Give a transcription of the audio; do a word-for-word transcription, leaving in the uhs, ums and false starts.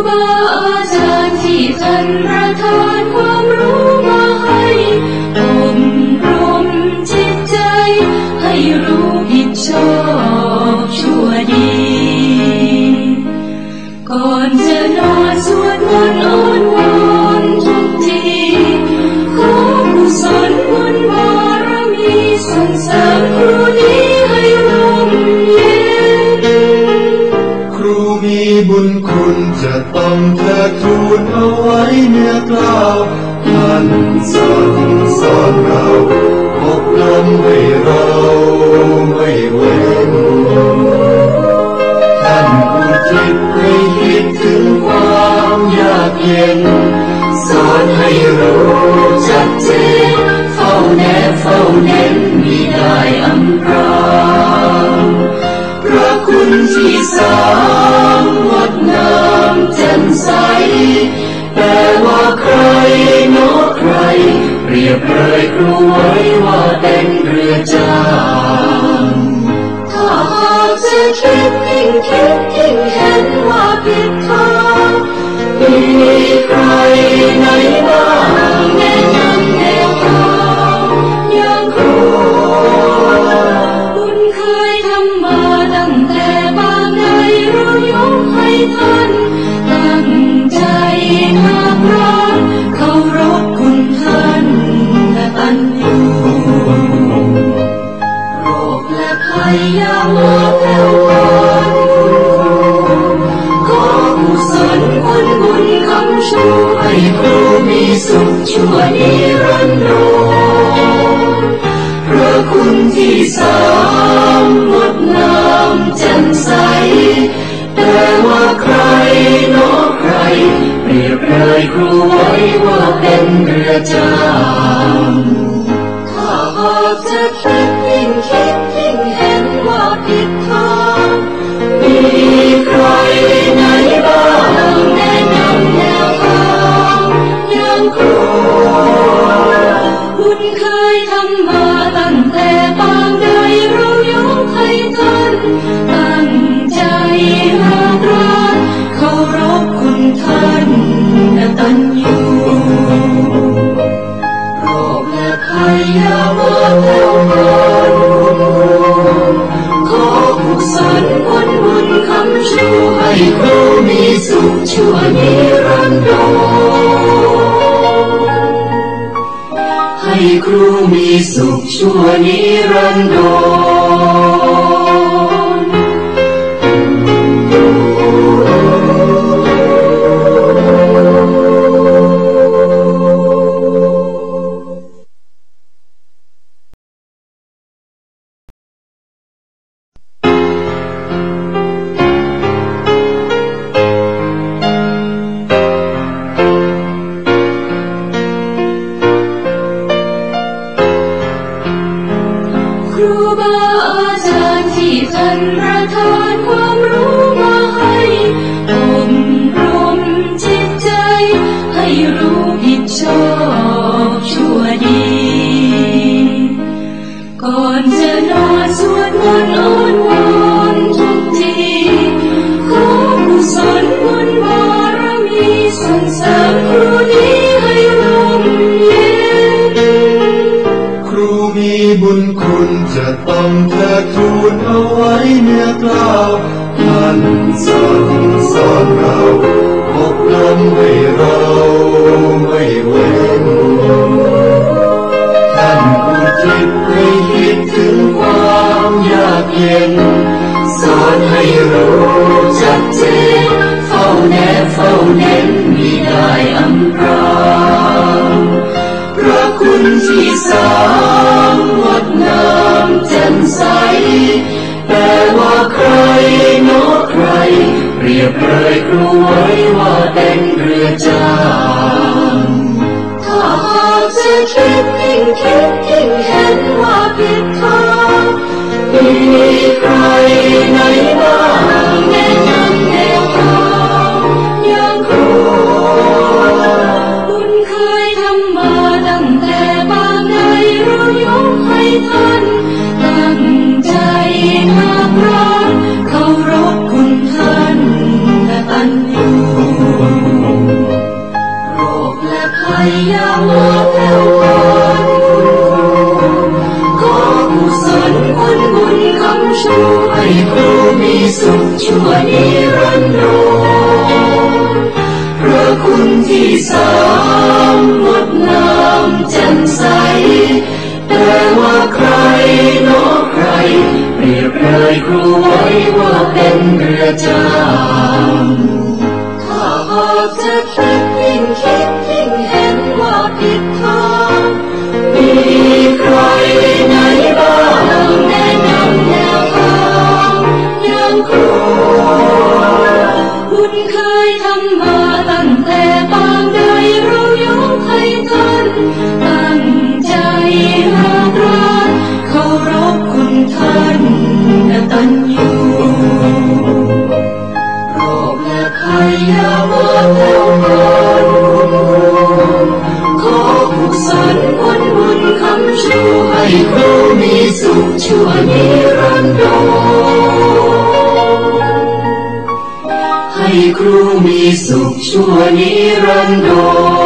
บาอาจารย์ที่ท่านประทานความรู้มาให้อบรมจิตใจให้รู้ผิดชอบชั่วดีก่อนจะนอนสวดมนต์อ้อนวอนทุกทีขอกุศลบุญบารมีส่งเสริมครูนี้ให้ร่มเย็นครูมีบุญคุณจะต้องเทิดทูนเอาไว้เนื้อกล้าวท่านสั่งสอนเราอบรมให้เราไม่เว้นท่านอุทิศให้คิดถึงความยากเย็นสอนให้รู้ชัดเจนเฝ้าแนบเฝ้าเน้นมิได้อำพรางพระคุณที่สามงดงามแจ่มใสแต่ว่าใครโน้ใครเปรียบเลยครูไว้ว่าเป็นเรือจางถ้าหากจะคิดยิ่งคิดยิ่งเห็นว่าผิดทางมีใครไหนบ้างแนะนำแนวทางอย่างครูบุญเคยทำมาตั้งแต่บางใดเรายกให้ท่านตั้งใจหากรักเคารพคุณท่านและตัญญูโรคและภัยยามมาแผ่วผ่านขอกุศลผลบุญคำชูให้ครูมีสุขชั่วนิรันดรพระคุณที่สามงดงามแจ่มใสแต่ว่าใครโน้ใครเปรียบเลยครูไว้ว่าเป็นเรือจางถ้าหากจะคิดยิ่งคิดยิ่งเห็นว่าผิดทางมีใครไหนบ้างแนะนำแนวทางอย่างครูบุญเคยทำมาตั้งแต่ปางใดเรายกให้ท่านตั้งใจหากรักเคารพคุณท่านและตัญญูโรคและภัยยามมาแผ่วผ่านขอกุศลผลบุญคำชูให้ครูมีสุขชั่วนิรันดรให้ครูมีสุขชั่วนิรันดบุญคุณจะต้องเทิดทูนเอาไว้เนื้อกล้าวท่านสั่งสอนเราอบรมให้เราไม่เว้นท่านอุทิศให้คิดถึงความยากเย็นสอนให้รู้ชัดเจนเฝ้าแนบเฝ้าเน้นมิได้อำพรางพระคุณที่สามงดงามแจ่มใสแต่ว่าใครโน้ใครเปรียบเลยครูไว้ว่าเป็นเรือจางถ้าหากจะคิดยิ่งคิดยิ่งเห็นว่าผิดทางมีใครไหนบ้างแนะนำแนวทางอย่างครูบุญเคยทำมาตั้งแต่บางใดเรายกให้ท่านตั้งใจหากรักเคารพคุณท่านและตัญญูนิรันดรพระคุณที่สามงดงามแจ่มใสแต่ว่าใครเนาะใครเปรียบเลยครูไว้ว่าเป็นเรือจางถ้าหากจะคิดยิ่งคิดยิ่งเห็นว่าผิดทางมีใครไหนบ้างแนะนำแนวทางอย่างครูคุณเคยทำมาตั้งแต่ปางใดเรายกให้ท่านตั้งใจหากรักเคารพคุณท่านกตัญญูโปรดและใครอย่ามาแผ่วปรานคุณครูขอกุศลผลบุญคำชูให้ครูมีสุขชั่วนิรันดรให้ครูมีสุขชั่วนิรันดร